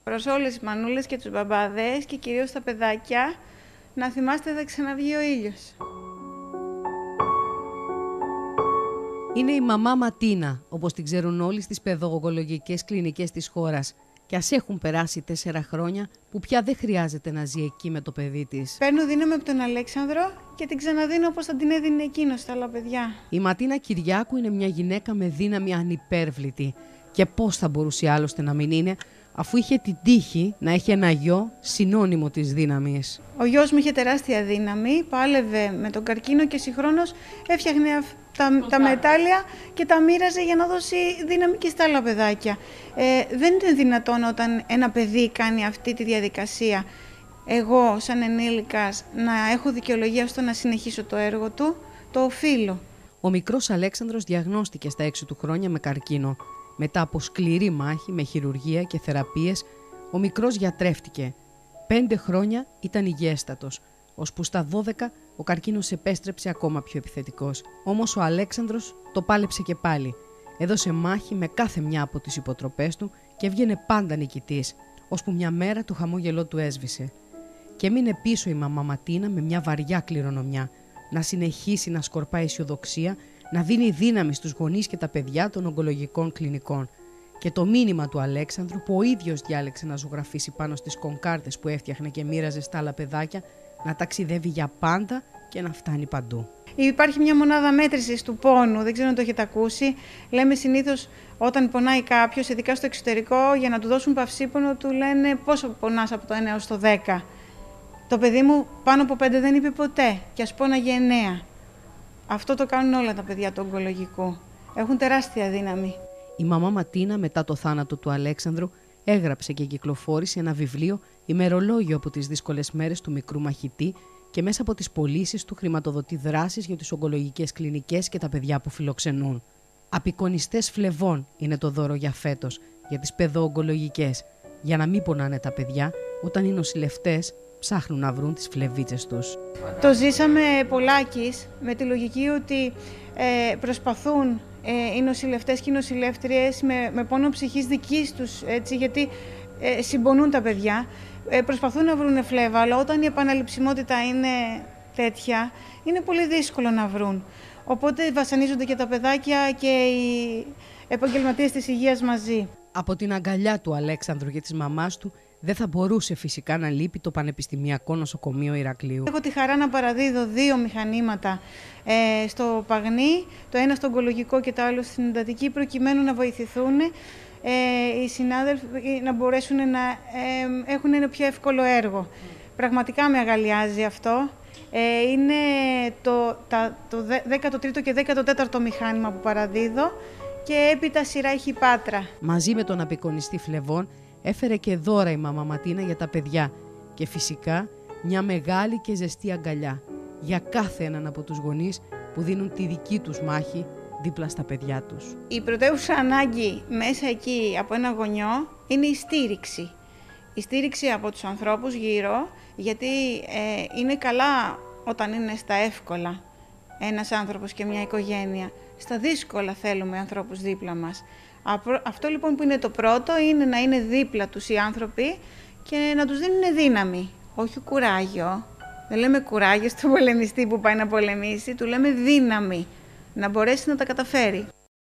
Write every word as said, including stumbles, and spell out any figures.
Προς όλες τις μανούλες και τους μπαμπάδες και κυρίως τα παιδάκια, να θυμάστε θα ξαναβγεί ο ήλιος. Είναι η μαμά Ματίνα, όπως την ξέρουν όλοι στις παιδαγωγολογικές κλινικές της χώρας. Και ας έχουν περάσει τέσσερα χρόνια που πια δεν χρειάζεται να ζει εκεί με το παιδί της. Παίρνω δύναμη από τον Αλέξανδρο και την ξαναδίνω όπως θα την έδινε εκείνος στα άλλα παιδιά. Η Ματίνα Κυριάκου είναι μια γυναίκα με δύναμη ανυπέρβλητη. Και πώς θα μπορούσε άλλωστε να μην είναι, αφού είχε την τύχη να έχει ένα γιο συνώνυμο της δύναμης. Ο γιος μου είχε τεράστια δύναμη, πάλευε με τον καρκίνο και συγχρόνως έφτιαχνε τα, τα μετάλλια και τα μοίραζε για να δώσει δύναμη και στα άλλα παιδάκια. Ε, δεν είναι δυνατόν όταν ένα παιδί κάνει αυτή τη διαδικασία, εγώ σαν ενήλικας να έχω δικαιολογία στο να συνεχίσω το έργο του, το οφείλω. Ο μικρός Αλέξανδρος διαγνώστηκε στα έξι του χρόνια με καρκίνο. Μετά από σκληρή μάχη με χειρουργία και θεραπείες, ο μικρός γιατρεύτηκε. Πέντε χρόνια ήταν υγιέστατος, ώσπου στα δώδεκα ο καρκίνος επέστρεψε ακόμα πιο επιθετικός. Όμως ο Αλέξανδρος το πάλεψε και πάλι. Έδωσε μάχη με κάθε μια από τις υποτροπές του και έβγαινε πάντα νικητής, ώσπου μια μέρα το χαμόγελό του έσβησε. Και έμεινε πίσω η μαμά Ματίνα με μια βαριά κληρονομιά, να συνεχίσει να σκορπάει αισιοδοξία, να δίνει δύναμη στους γονείς και τα παιδιά των ογκολογικών κλινικών. Και το μήνυμα του Αλέξανδρου που ο ίδιος διάλεξε να ζωγραφίσει πάνω στις κονκάρτες που έφτιαχνε και μοίραζε στα άλλα παιδάκια, να ταξιδεύει για πάντα και να φτάνει παντού. Υπάρχει μια μονάδα μέτρησης του πόνου, δεν ξέρω αν το έχετε ακούσει. Λέμε συνήθως όταν πονάει κάποιος, ειδικά στο εξωτερικό, για να του δώσουν παυσίπονο, του λένε πόσο πονάς από το ένα έως το δέκα. Το παιδί μου πάνω από πέντε δεν είπε ποτέ και ας πόναγε εννέα. Αυτό το κάνουν όλα τα παιδιά του ογκολογικού. Έχουν τεράστια δύναμη. Η μαμά Ματίνα μετά το θάνατο του Αλέξανδρου έγραψε και κυκλοφόρησε ένα βιβλίο ημερολόγιο από τις δύσκολες μέρες του μικρού μαχητή και μέσα από τις πωλήσεις του χρηματοδοτεί δράσεις για τις ογκολογικές κλινικές και τα παιδιά που φιλοξενούν. Απεικονιστές φλεβών είναι το δώρο για φέτος για τις παιδοογκολογικές, για να μην πονάνε τα παιδιά όταν οι νοσηλευτές ψάχνουν να βρουν τις φλεβίτσες τους. Το ζήσαμε πολλάκις με τη λογική ότι ε, προσπαθούν ε, οι νοσηλευτές και οι νοσηλεύτριες με, με πόνο ψυχής δικής τους, έτσι, γιατί ε, συμπονούν τα παιδιά, ε, προσπαθούν να βρουν φλέβα, αλλά όταν η επαναληψιμότητα είναι τέτοια, είναι πολύ δύσκολο να βρουν. Οπότε βασανίζονται και τα παιδάκια και οι επαγγελματίες της υγείας μαζί. Από την αγκαλιά του Αλέξανδρου και της μαμάς του δεν θα μπορούσε φυσικά να λείπει το Πανεπιστημιακό Νοσοκομείο Ηρακλείου. Έχω τη χαρά να παραδίδω δύο μηχανήματα ε, στο Παγνί, το ένα στο ογκολογικό και το άλλο στην εντατική, προκειμένου να βοηθηθούν ε, οι συνάδελφοι να μπορέσουν να ε, έχουν ένα πιο εύκολο έργο. Πραγματικά με αγαλιάζει αυτό. Ε, είναι το, τα, το δέκατο τρίτο και δέκατο τέταρτο μηχάνημα που παραδίδω και έπειτα σειρά έχει Πάτρα. Μαζί με τον απεικονιστή φλεβών έφερε και δώρα η μαμά Ματίνα για τα παιδιά και φυσικά μια μεγάλη και ζεστή αγκαλιά για κάθε έναν από τους γονείς που δίνουν τη δική τους μάχη δίπλα στα παιδιά τους. Η πρωτεύουσα ανάγκη μέσα εκεί από ένα γονιό είναι η στήριξη. Η στήριξη από τους ανθρώπους γύρω, γιατί ε, είναι καλά όταν είναι στα εύκολα ένας άνθρωπος και μια οικογένεια. Στα δύσκολα θέλουμε ανθρώπους δίπλα μας. Αυτό λοιπόν που είναι το πρώτο είναι να είναι δίπλα τους οι άνθρωποι και να τους δίνουν δύναμη, όχι κουράγιο. Δεν λέμε κουράγιο στον πολεμιστή που πάει να πολεμήσει, του λέμε δύναμη, να μπορέσει να τα καταφέρει.